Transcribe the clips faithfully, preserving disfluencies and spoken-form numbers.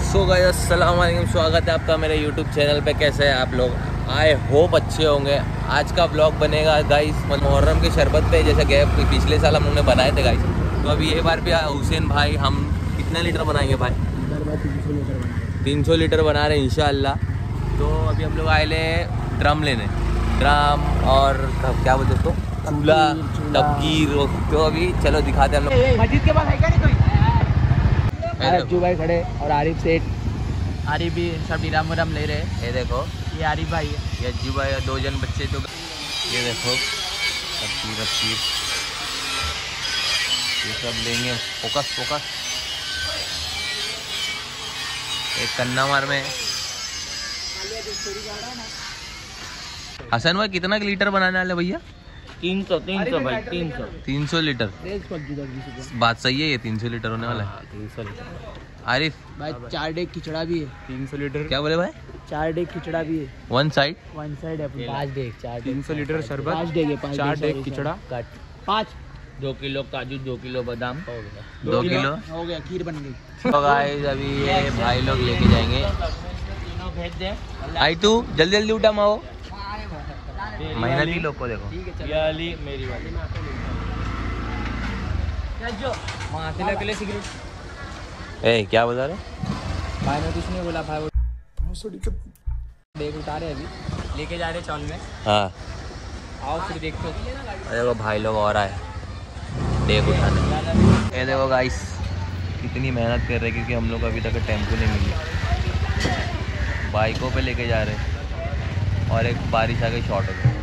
So guys अस्सलाम वालेकुम, स्वागत है आपका मेरे यूट्यूब चैनल पे। कैसे हैं आप लोग? आई होप अच्छे होंगे। आज का ब्लॉग बनेगा गाइस मुहर्रम के शरबत पे, जैसे गए पिछले साल हम लोगों ने बनाए थे गाइस। तो अभी ये बार भी हुसैन भाई हम कितना लीटर बनाएंगे भाई? तीन सौ लीटर बना रहे हैं इंशाअल्लाह। तो अभी हम लोग आए ले ड्रम लेने, ड्रम और क्या बोलते उसको, चूल्हा तबकीर। तो अभी चलो दिखाते हैं हम लोग। मस्जिद के पास है क्या? नहीं कोई अज्जू भाई खड़े और आरिफ सेठ, आरिफ भी सब ड्रम वरम ले रहे। ये देखो, ये आरिफ भाई है, ये अज्जू भाई है, दो जन बच्चे। तो ये देखो तबकीर तबकीर ये सब लेंगे। फोकस फोकस एक कन्ना मार में। हसन भाई कितना लीटर बनाने वाले भैया? तीन सौ तीन सौ भाई तीन सौ तीन सौ लीटर। बात सही है, ये तीन सौ लीटर होने वाला है। तीन सौ लीटर आरिफ भाई। चार डेग खिचड़ा भी है। तीन सौ लीटर क्या बोले भाई? चार डेग खिचड़ा भी है। वन साइड वन साइड है। पाँच डेग चार तीन सौ लीटर शरबत, पाँच डेग है। चार डेग खिचड़ा, पाँच दो किलो काजू, दो किलो बादाम, दो किलो हो गया, खीर बन गई। तो गाइस अभी ये भाई लोग लेके जाएंगे। भेज दे आई तू जल्दी जल्दी उठा माओ, मेहनती लोग को देखो। ये वाली मेरी वाली वहाँ से लगे सिगरेट। ए क्या बता रहे? भाई ने कुछ नहीं बोला भाई, वो बैग उतारे अभी लेके जा रहे चौल में। हाँ आओ फिर देखो। देखो भाई लोग और आए देख उठाने। ये देखो गाइस कितनी मेहनत कर रहे हैं, क्योंकि हम लोग अभी तक टेम्पो नहीं मिली। बाइकों पे लेके जा रहे हैं और एक बारिश आ गई, शॉर्ट हो गई।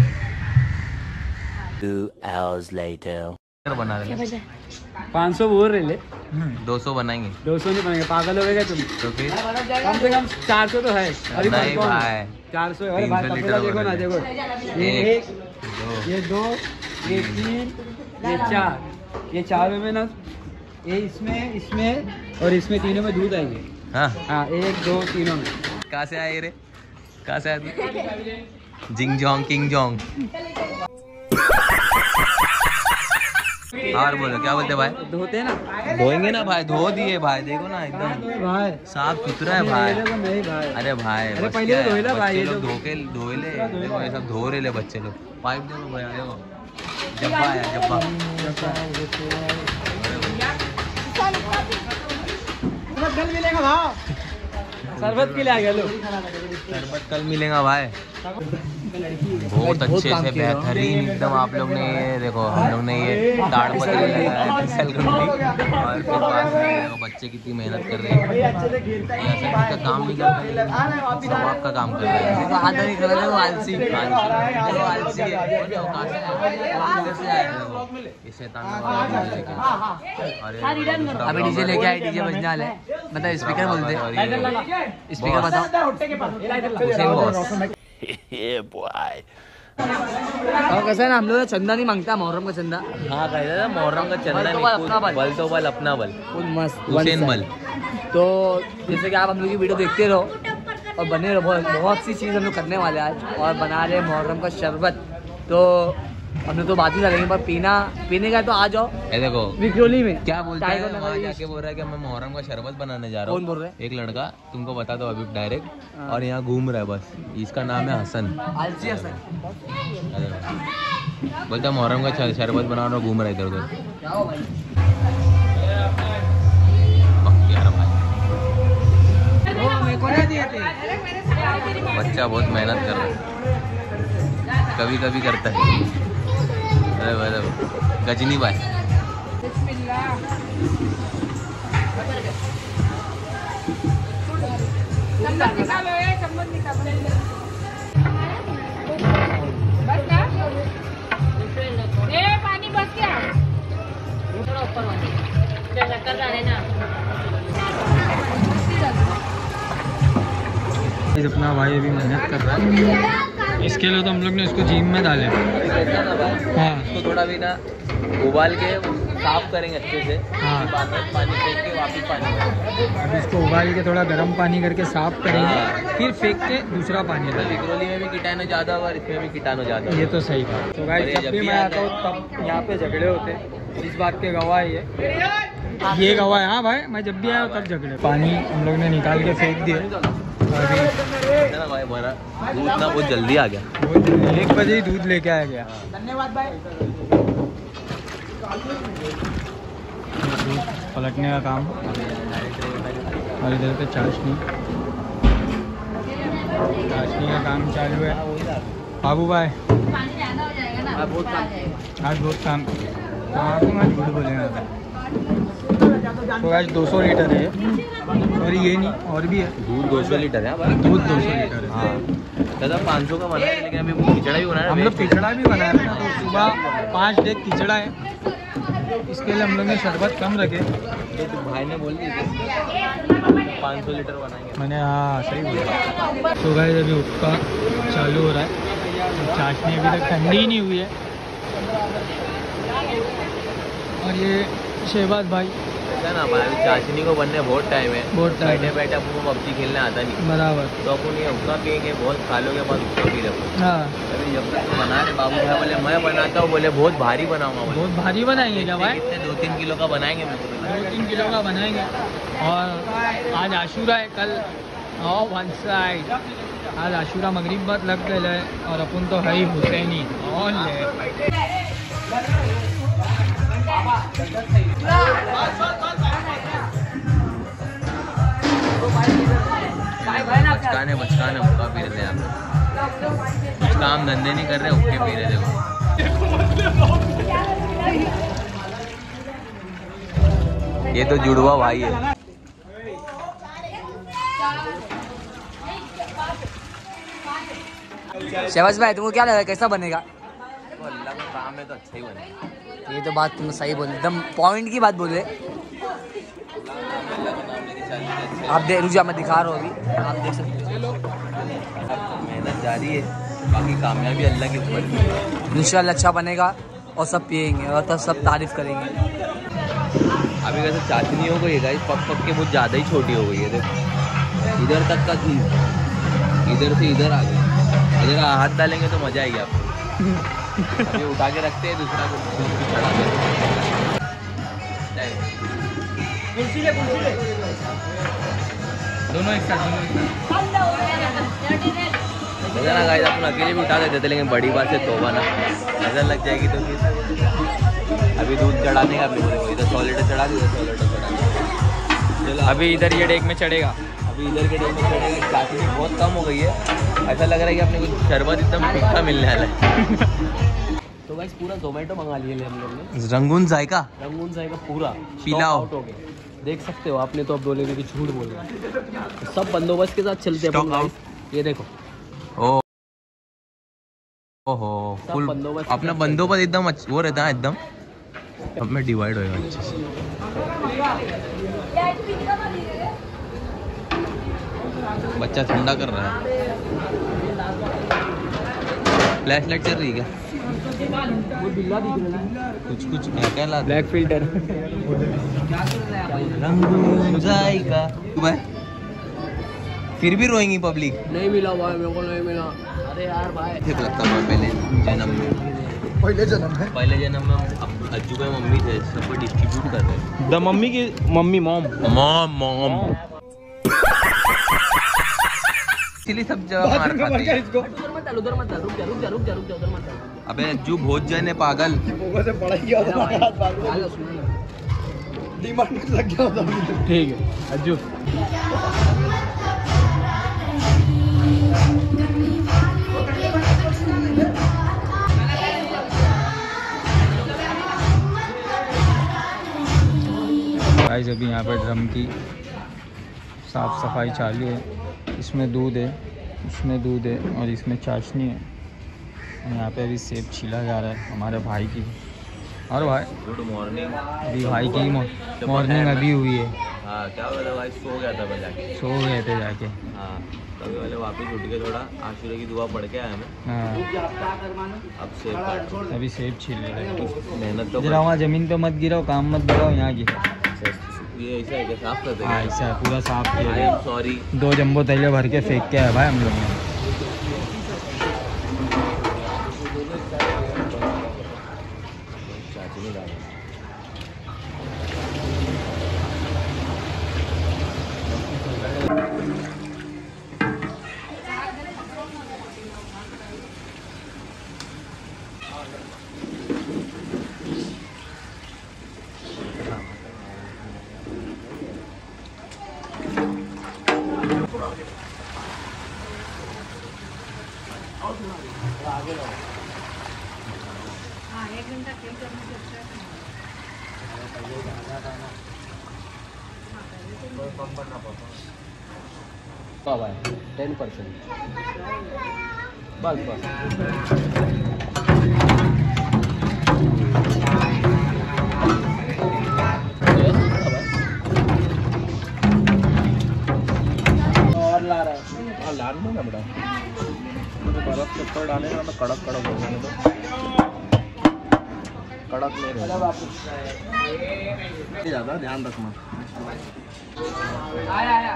Two hours later बना रहे पाँच सौ बोल रहे ले, दो सौ बनाएंगे। दो सौ नहीं बनेंगे, पागल हो गए तुम। तो फिर कम से कम चार सौ तो है। अभी नहीं भाई, चार सौ। अरे भाई पकड़ा, देखो ना, देखो ये एक, एक, ये दो, ये तीन, ये चार, ये चार में ना, ये इसमें इसमें और इसमें तीनों में दूध आएंगे। हाँ हाँ, एक दो तीनों में। कहाँ से आए रे? कहाँ से आए? जिंग जोंग किंग जोंग। और बोलो क्या बोलते भाई? धोते हैं ना, धोएंगे ना भाई, धो दिए भाई, देखो ना एकदम भाई साफ सुथरा है भाई। नहीं भाई, अरे भाई अरे बस पहले क्या तो है, धोए ला भाई, बच्चे ये लोग तो- धो के धोए ले। देखो ये सब धो रहे ले बच्चे लोग। पाइप देखो भैया, देखो जब्बा है जब्बा। कल मिलेगा भाव, शरबत के लिए आ गया लो। शरबत कल मिलेगा भाई। बहुत अच्छे से बेहतरीन एकदम। आप लोग ने ये देखो, हम लोग ने ये ताड़पत्री लगाया, फिसल गुंडी, और फिर पास में देखो बच्चे कितनी मेहनत कर रहे हैं। ऐसा का काम नहीं कर रहे, सब आपका काम कर रहे हैं। आधा नहीं कर रहे हो, आलसी आलसी है। ये शैतान अभी डीजे लेके आए, डीजे बजने वाला है। मतलब स्पीकर बोलते, स्पीकर बताओ। और कैसा है ना, हम लोग चंदा नहीं मांगता, मुहर्रम का चंदा। हाँ कहते थे मुहर्रम का चंदा बल तो बल, अपना नहीं, बल। बल तो बल अपना बल, मस्त हुसैन बल। तो जैसे कि आप हम लोग की वीडियो देखते रहो और बने रहो। बहुत बहुत सी चीज़ हम लोग करने वाले आज, और बना रहे मुहर्रम का शरबत। तो हम लोग तो बात ही करेंगे, पर पीना पीने का तो आ जाओ। ये देखो विक्रोली में क्या बोलता टाइगर है, लगा वहाँ रही है। जाके बोल रहा है कि मैं मुहर्रम का शरबत बनाने जा रहा हूँ। कौन बोल रहा है? एक लड़का, तुमको बता दो अभी डायरेक्ट, और यहाँ घूम रहा है बस। इसका नाम है हसन। आलसी हसन। बोलता है मुहर्रम का शर- शरबत बना रहा हूँ, घूम रहा है इधर उधर। क्या हो भाई? बख्तियार भाई, वो मेरे को नहीं दिए थे। बच्चा बहुत मेहनत कर रहा है, कभी कभी करता है। अरे अरे गजनी भाई, पानी बस क्या अपना भाई अभी मेहनत कर रहा है। इसके लिए तो हम लोग ने इसको जिम में डाले। हाँ, इसको थोड़ा भी ना उबाल के साफ करेंगे अच्छे से। हाँ। बाद में पानी फेंक के वापस पानी डालेंगे। अब इसको उबाल के थोड़ा गर्म पानी करके साफ करेंगे, हाँ। फिर फेंक के दूसरा पानी डालेंगे। विक्रोली में भी कीटाणु ज़्यादा और इसमें भी कीटाणु ज़्यादा। ये तो सही बात। तो और गाइस ये जब जब भी भी मैं आता आता हूँ तब यहाँ पे झगड़े होते हैं, इस बात के गवाह ही है। ये गवा है। हाँ भाई, मैं जब भी आया तब झगड़े। पानी हम लोग ने निकाल के फेंक दिए। भाई भरा दूध ना बहुत जल्दी आ गया, एक बजे ही दूध लेके आया गया। धन्यवाद भाई। दूध पलटने का काम और इधर पे चाशनी चाशनी का काम चालू है। बाबू भाई आज बहुत काम आज झूठ बोलेगा। तो आज दो सौ लीटर है और ये नहीं और भी है। दूध दो सौ लीटर है। दूध दो सौ लीटर है। हाँ दादा पाँच सौ का बना है, लेकिन अभी खिचड़ा भी बना है। हम लोग खिचड़ा भी बनाया है ना, तो सुबह पाँच डेग खिचड़ा है, इसके लिए हम लोग ने शरबत कम रखे। तो भाई ने बोल दिया पाँच सौ लीटर बनाएंगे। मैंने हाँ सही बोला। तो गाइस अभी हुक्का चालू हो रहा है। चाशनी अभी तक ठंडी ही नहीं हुई है। और ये शहबाज भाई है ना, हमारी चाशनी को बनने बहुत टाइम है। बहुत टाइम बैठे बैठे अपन को पबजी खेलने आता नहीं बराबर। तो अपन ये हुक्का पियेंगे, बहुत खा लोगे बाद हुक्का पी लो। हाँ अभी जब तक तो बना रहे बाबू भाई बोले मैं बनाता हूँ, बोले बहुत भारी बनाऊंगा। बोले बहुत भारी बनाएंगे क्या भाई? कितने दो तीन किलो का बनाएंगे मेरे को। दो तीन किलो का बनाएंगे। और आज आशूरा है, कल आओ वन साइड। आज आशूरा मगरिब बाद लग गए है और अपन तो है ही हुसैनी और ले। बचकाने बचकाने हुक्का पी रहे थे आप लोग, कुछ काम धंधे नहीं कर रहे, हुक्के पी रहे थे वो। ये तो जुड़वा भाई है। शहबाज भाई तुमको क्या लगा कैसा बनेगा? तो अल्लाह का काम है तो अच्छा ही बनेगा। ये तो बात तुम सही बोले, एकदम पॉइंट की बात बोले। आप देख रुझा मैं दिखा रहा हूँ अभी, आप देख सकते हो। मेहनत जारी है, बाकी कामयाबी अल्लाह के ऊपर है। इंशाल्लाह अच्छा बनेगा और सब पियेंगे और तब सब तारीफ करेंगे। अभी वैसे चाशनी हो गई है गाइस, पक पक के बहुत ज़्यादा ही छोटी हो गई है। देखो इधर तक का थी, इधर से इधर आ गई। अगर हाथ डालेंगे तो मज़ा आएगी आपको। अभी उठा के रखते हैं, दूसरा को चढ़ा दोनों एक साथ मजा ना गाइस, अपन अकेले भी उठा देते थे, लेकिन बड़ी बात है तोबा ना नजर लग जाएगी तो फिर। अभी दूध चढ़ाने का अपने को इधर सौ लीटर चढ़ा दिया, सौ लीटर चढ़ा। चलो अभी इधर ये डेक में चढ़ेगा। अभी इधर के डेक में चढ़ेगा। चाशनी बहुत कम हो गई है, ऐसा लग रहा है कि अपने को शरबत एकदम फीका मिलने वाला है। तो गाइस पूरा जोमेटो मंगा लिए हम लोग ने, रंगून जायका रंगून जायका पूरा पिलाओ हो गया। देख सकते हो, आपने तो अब बोलेंगे कि झूठ बोल रहा है। सब बंदोबस्त के साथ चलते हैं। ये देखो ओ ओहो फुल अपना बंदोबस्त एकदम वो रहता है एकदम। अब में डिवाइड होएगा अच्छे से। बच्चा ठंडा कर रहा है। फ्लैश लाइट चल रही है क्या? कुछ कुछ क्या क्या ला ब्लैक फिल्टर। रंगून जाएगा। फिर भी रोएंगी पब्लिक। नहीं मिला भाई, मेरे को नहीं मिला। अरे यार भाई ठीक लगता है पहले जन्म में, पहले जन्म है। पहले जन्म में हम अज्जू भाई मम्मी थे, सबको डिस्ट्रीब्यूट कर रहे हैं। द मम्मी की मम्मी मॉम मॉम मॉम इसलिए सब जगह मार खाते हैं। उधर मत डाल, उधर मत डाल, रुक जा रुक जा रुक जा रुक जा, उधर मत डाल। अबे अज्जू बहुत जन है पागल। ठीक है अज्जू। गाइस अभी यहाँ पर ड्रम की साफ सफाई चालू है। इसमें दूध है, इसमें दूध है और इसमें चाशनी है। यहाँ पे अभी सेब छीला जा रहा है हमारे भाई की। और भाई गुड मॉर्निंग। अभी भाई की मॉर्निंग अभी हुई है। हाँ क्या बोला भाई, सो गया था मैं जाके। सो गए थे जाके। हाँ तभी वाले वापस उठ के थोड़ा आशुरे की दुआ पढ़ के आया मैं। हाँ अब सेब काट रहा हूं। अभी सेब छील रहे हैं। मेहनत तो जरा वहाँ ज़मीन पे मत गिराओ, काम मत गिराओ यहाँ की। ये ऐसा है कि साफ कर हाँ देंगे। ऐसा है, पूरा साफ किया आई गया। Am sorry. दो जंबो तैले भर के फेंक के आया भाई हम लोग ने। चाचनी डाल टेन परसेंट बस बस और ला रहा है। हाँ लाल में ना बड़ा बर्फ के ऊपर डालेगा तो कड़क कड़क हो जाएगा तो कड़क नहीं रहेगा ज़्यादा ध्यान रखना। आया आया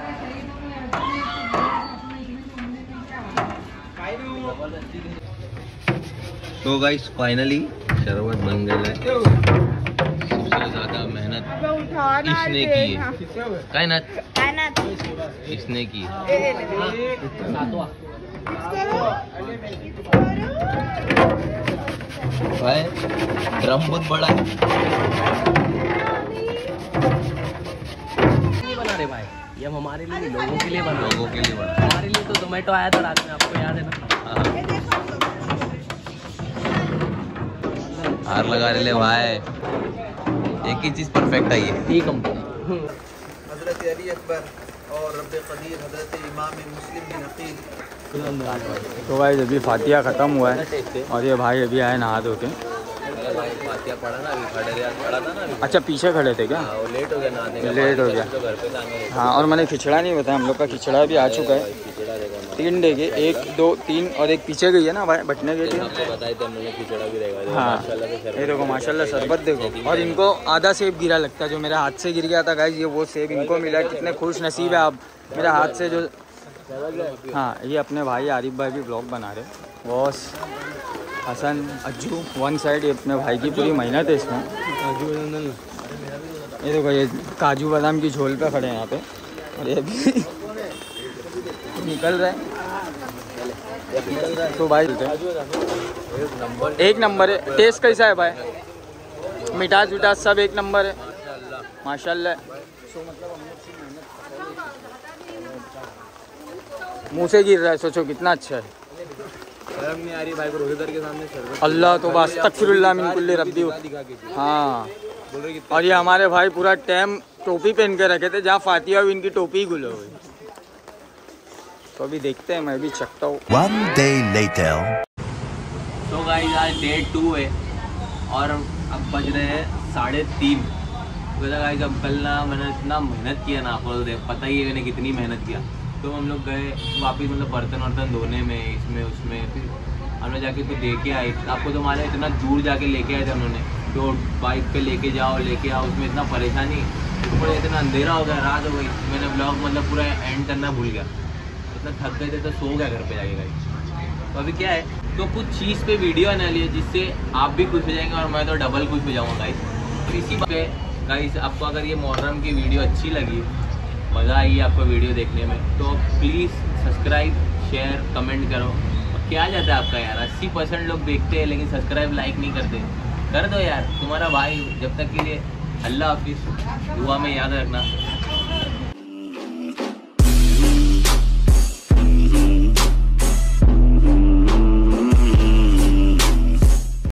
तो गाइस फाइनली शरबत बन गया है। सबसे ज़्यादा मेहनत इसने की है। कायनात इसने की है। भाई ड्रम बहुत बड़ा है। नहीं बना रहे भाई, ये हम हमारे लिए लोगों के लिए बना, लोगों के लिए बना। हमारे लिए तो जोमेटो आया था रात में, आपको याद है ना। हार लगा रहे ले भाई, एक ही चीज़ परफेक्ट आई है। ठीक कंपनी हज़रत अली अकबर और रब्बे क़दीर हज़रत इमाम मुस्लिम बिन अक़ील। तो भाई अभी फातिया ख़त्म हुआ है और ये भाई अभी आए नहा धो के। भाई फातिया पढ़ा ना, अभी खड़े रहे, पढ़ा था ना अभी। अच्छा पीछे खड़े थे क्या? हाँ, वो लेट हो गया नहाने का। लेट हो गया। तो घर पे जाने हाँ, और मैंने खिचड़ा नहीं बताया, हम लोग का खिचड़ा भी आ चुका है। खिचड़ा रहेगा तीन डेगे, एक दो तीन और एक पीछे गई है ना भाई बटने के लिए। आपको बताए थे हमने खिचड़ा भी रहेगा। हाँ माशाल्लाह से शरबत ये देखो माशाल्लाह शरबत देखो। और इनको आधा सेब गिरा लगता है, जो मेरे हाथ से गिर गया था गाइस, ये वो सेब इनको मिला। कितने खुश नसीब है आप, मेरे हाथ से जो। हाँ ये अपने भाई आरिफ भाई भी ब्लॉग बना रहे। Boss Hasan Ajju one side, ये अपने भाई की पूरी मेहनत है इसमें। ये देखो ये काजू बादाम की झोल पे खड़े हैं यहाँ पे, और ये भी निकल रहा है। तो भाई एक नंबर है। टेस्ट कैसा है भाई? मिठास विठास सब एक नंबर है माशाल्लाह। मुँह से गिर रहा है, सोचो कितना अच्छा है। शर्म नहीं आ रही भाई को रोजेदार के सामने शरबत। अल्लाह तो बस तकफिरुल्लाह मिन कुल्ली रब्बी। हाँ और ये हमारे भाई पूरा टाइम टोपी पहन के रखे थे, जहाँ फातिया हुई इनकी टोपी ही गुल हो गई। तो अभी देखते हैं, मैं भी चखता हूँ। One day later. तो गाइस आज डे टू है और अब बज रहे हैं साढ़े तीन। तो गाइस अब कल ना मैंने इतना मेहनत किया ना, आपको तो पता ही है मैंने कितनी मेहनत किया। तो हम लोग गए वापस मतलब बर्तन वर्तन धोने में, इसमें उसमें, फिर हमने जाके तो लेके आए। आपको तो मालूम इतना दूर जाके लेके आए थे उन्होंने, तो बाइक पे लेके जाओ लेके आओ, उसमें इतना परेशानी, ऊपर इतना अंधेरा हो गया, रात हो गई। मैंने ब्लॉग मतलब पूरा एंड करना भूल गया, इतना थक गए थे तो सो गया घर पे जाके गाइस। तो अभी क्या है, तो कुछ चीज़ पे वीडियो बना लिए जिससे आप भी खुश हो जाएंगे और मैं तो डबल खुश हो जाऊँगा गाइस। तो इसी पे गाइस आपको अगर ये मुहर्रम की वीडियो अच्छी लगी, मज़ा आई आपको वीडियो देखने में, तो प्लीज़ सब्सक्राइब शेयर कमेंट करो। क्या जाता है आपका यार, अस्सी परसेंट लोग देखते हैं लेकिन सब्सक्राइब लाइक नहीं करते। कर दो यार, तुम्हारा भाई। जब तक के लिए अल्लाह हाफिज़, दुआ में याद रखना।